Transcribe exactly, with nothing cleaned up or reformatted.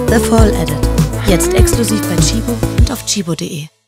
The Fall Edit. Jetzt exklusiv bei Chibo und auf chibo punkt de.